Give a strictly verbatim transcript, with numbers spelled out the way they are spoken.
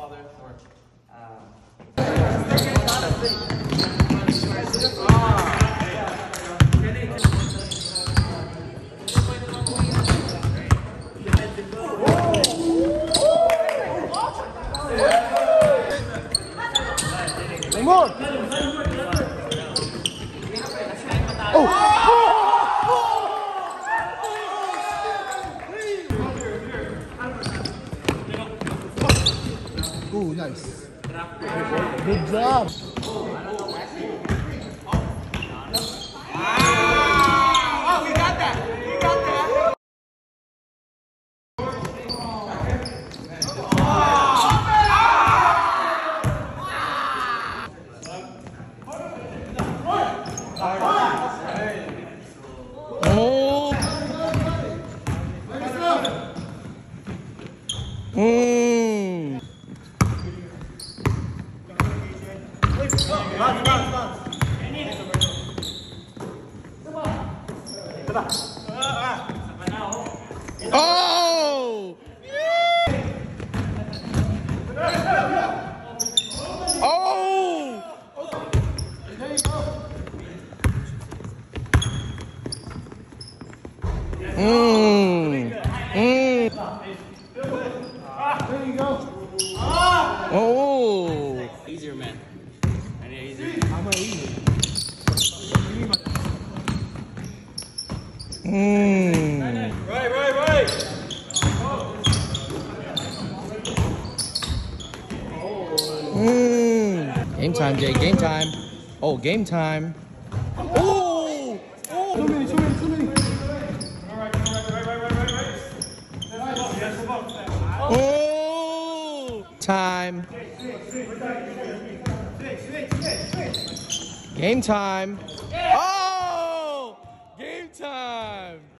Ballerz or um, Come on! Oh! Oh, nice. Good job. oh, we got that. We got that. Oh. Mm. Oh! Oh! There you go. Mm. Mm. There you go. Oh! Easier, man. I need easier. I'm gonna eat it. Mm. Right, right, right. Mm. Game time, Jay. Game time. Oh, game time. Oh! Oh! Too many, too many, too many. Oh! Time. Game time. Oh!